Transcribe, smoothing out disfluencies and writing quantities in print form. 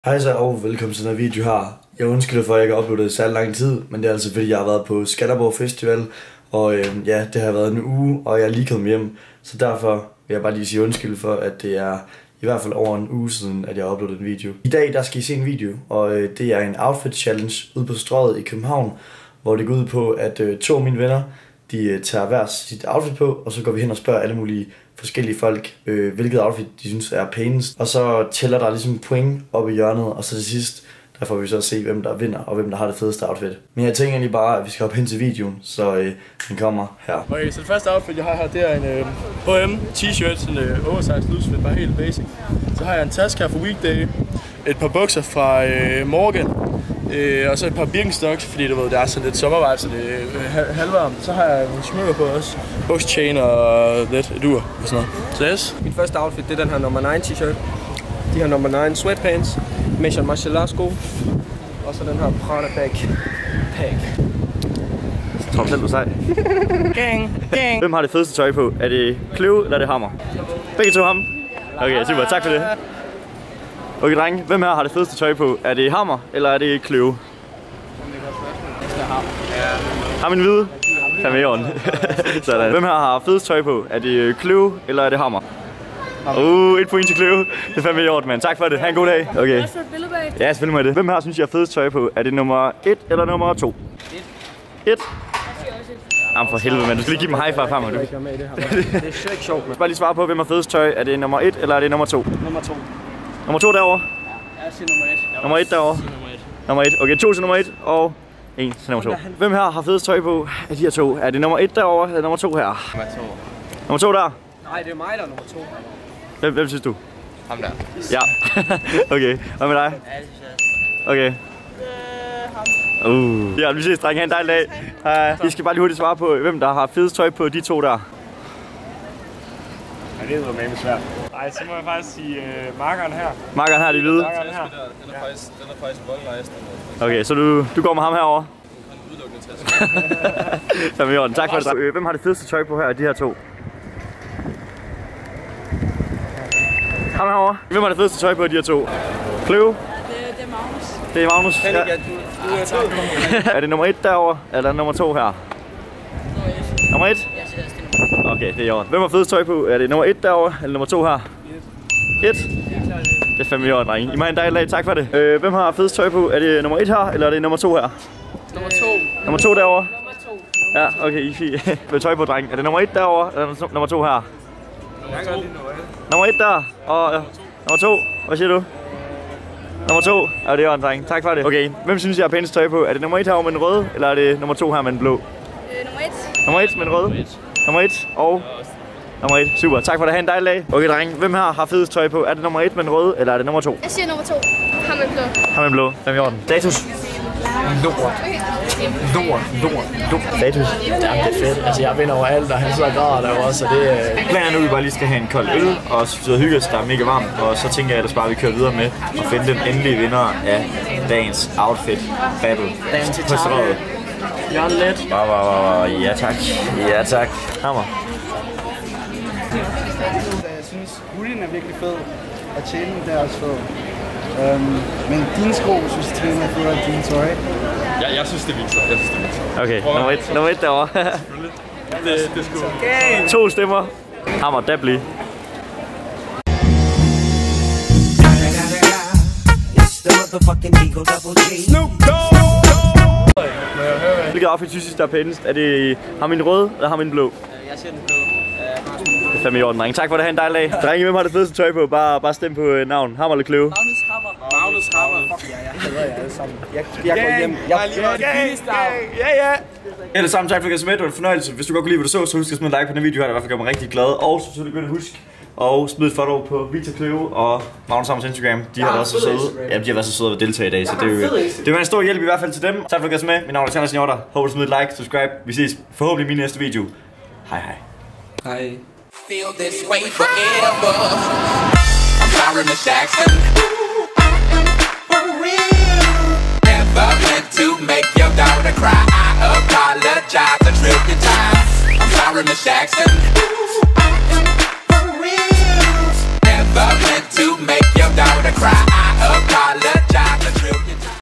Hej så og velkommen til den her video her. Jeg undskylder for at jeg ikke har uploadet i særlig lang tid, men det er altså fordi jeg har været på Skanderborg Festival. Og ja, det har været en uge, og jeg er lige kommet hjem. Så derfor vil jeg bare lige sige undskyld for, at det er i hvert fald over en uge siden, at jeg har uploadet en video. I dag der skal I se en video, og det er en outfit challenge ude på Strøget i København, hvor det går ud på, at to af mine venner, de tager hver sit outfit på, og så går vi hen og spørger alle mulige forskellige folk, hvilket outfit de synes er pænest. Og så tæller der ligesom point op i hjørnet, og så til sidst, der får vi så at se, hvem der vinder, og hvem der har det fedeste outfit. Men jeg tænker egentlig bare, at vi skal hoppe hen til videoen, så den kommer her. Okay, så det første outfit, jeg har her, det er en H&M t-shirt, sådan en oversized loose fit, bare helt basic. Så har jeg en taske her fra Weekday, et par bukser fra Morgan, og så et par Birkenstocks, fordi du ved, det er sådan lidt sommervibe, så det er halvvarmt. Så har jeg nogle smykker på også, bukschain og lidt et ur og sådan noget. Så yes. Mit første outfit, det er den her number 9 t-shirt. De her number 9 sweatpants, Mission Martial sko, og så den her Prada bag. Så tror du selv, du er sej. Gang. Hvem har det fedeste tøj på? Er det Cleo eller er det Hammer? Begge to ham? Okay, super. Tak for det. Okay, drenge. Hvem her har det fedeste tøj på? Er det Hammer eller er det Cleo? Har min hvide? Tag med i orden. Sådan. Hvem her har fedest tøj på? Er det Cleo eller er det Hammer? Et point til Cleo. Det er fandme i orden, mand. Tak for det. Ha' en god dag. Okay. Også et billede bag. Ja, selvfølgelig må det. Hvem her synes jeg har fedest tøj på? Er det nummer 1 eller nummer 2? 1. Jamen for helvede, mand. Du skal lige give dem high five frem, du. Det er slet ikke sjovt, mand. Bare lige svare på, hvem har fedest tøj. Er det nummer 1 eller er det nummer 2? Nummer 2. Nummer 2 derovre? Ja, jeg siger nummer 1. Nummer 1 derovre? Nummer 1. Okay, 2 til nummer 1 og 1 til nummer 2. Hvem her har fedest tøj på af de her to? Er det nummer 1 derovre eller nummer 2 her? Nummer 2. Nummer 2 der? Nej, det er mig, der er nummer 2. Hvem synes du? Ham der. Ja. Okay, hvad med dig? Ja, det synes jeg. Okay. Ham. Ja, vi ses, drenge. Ha' en dejlig dag. I skal bare lige hurtigt svare på, hvem der har fedest tøj på de to der. Ja, det er noget svært. Ej, så må jeg faktisk sige markeren her. Markeren her, de hvide. Markeren her. Den er faktisk voldrejst. Okay, så du går med ham herovre? Så er orden. Tak for det. Hvem har det fedeste tøj på her af de her to? Ham herovre. Hvem har det fedeste tøj på af de her to? Cleo? Det er Magnus. Det er Magnus. Ja. Er det nummer 1 derovre, eller nummer 2 her? Nummer 1? Jeg siger, det er nummer 1. Okay, det er i orden. Hvem har fedest tøj på? Er det nummer 1 derovre, eller nummer 2 her? 1. Det er fandme i orden, drenge. I må have en dejlig dag. Tak for det. Hvem har fedest tøj på? Er det nummer 1 her, eller er det nummer 2 her? Nummer 2. Nummer 2 derovre? Nummer 2. Ja, okay, I fint. Hvad tøj på, dreng? Er det nummer 1 derovre, eller nummer 2 her? Nummer 1 der, og nummer 2. Hvad siger du? Nummer 2. Ja, det er en dreng. Tak for det. Okay, hvem synes jeg har pænest tøj på? Er det nummer 1 herovre med den røde, eller er det nummer 2 her med den blå? Nummer 1. Nummer 1 med den røde? Nummer 1 og nummer 1. Super. Tak for det. Ha' en dejlig dag. Okay, dreng. Hvem her har fedest tøj på? Er det nummer 1 med den røde, eller er det nummer 2? Jeg siger nummer 2. Ham med blå. Ham med blå. Hvem i orden? Status? Lort. Status? Jamen, det er fedt. Altså, jeg vinder over alt, og han sidder og græder derovre også, så det Planen er nu, at vi bare lige skal have en kold øl og sidde og hygge os, der er mega varmt. Og så tænker jeg ellers bare, at vi kører videre med og finde den endelige vinder af dagens outfit battle. Dagens på Strøget. Jørgen Let. Ja tak. Ja tak. Hammer. Jeg synes, huljen er virkelig fed, og chainen der er også fed. Men dine sko, synes jeg, træner er federe end dine tøj. Ja, jeg synes det er Victor. Okay, nummer 1 derovre. Det er sgu. 2 stemmer. Hammer, dabli. Hvilket outfit synes I, der er pænest? Er det ham i den røde, eller ham i den blå? Jeg siger den blå. Det er fandme i orden, drenge. Tak for det. Ha' en dejlig dag. Drenge, hvem har det fedeste tøj på? Bare stem på navn. Hammer eller Cleo? Magnus Hammer. Fuck ja, jeg hader jer alle sammen. Jeg går hjem. Ja. Alle sammen, tak for at I med. Det var en fornøjelse. Hvis du godt kunne lide, hvad du så husk at smide en like på den video her. Det i hvert fald gør mig rigtig glad. Og så selvfølgelig husk og smid et follow på Victor Cleo og Magnus Hammers Instagram. De har været så søde. Ja, de har været så søde at deltage i dag, så det var en stor hjælp i hvert fald til dem. Tak for at I med. Mit navn er Alexander Seniorter. Håber du smider et like, subscribe. Vi ses forhåbentlig i min næste video. Hej. Hej. Feel this way forever. I'm Byron Jackson. For real. Never meant to make your daughter cry. I apologize a trillion times. I'm Byron Jackson.